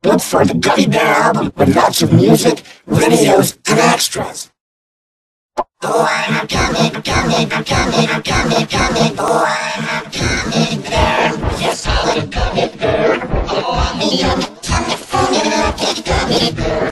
look for the Gummy Bear album with lots of music, videos, and extras. Oh, I'm a gummy, gummy, gummy, gummy, gummy boy. I'm a gummy bear. Yes, I'm a gummy bear. Oh, I'm a yummy, yummy, yummy, gummy bear.